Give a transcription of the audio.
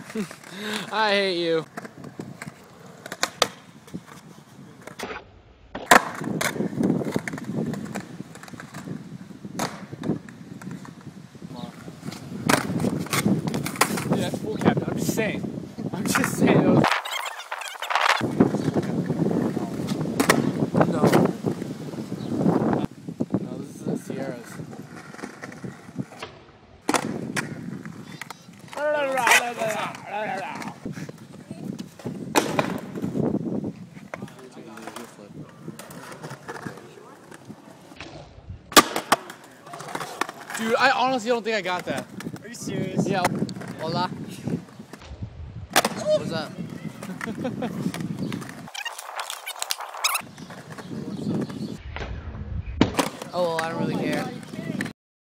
I hate you. Dude, that's full cap. I'm just saying. I'm just saying. Those... No. No, this is the Sierras. Dude, I honestly don't think I got that. Are you serious? Yeah. Hola. What's up? Oh, well, I don't really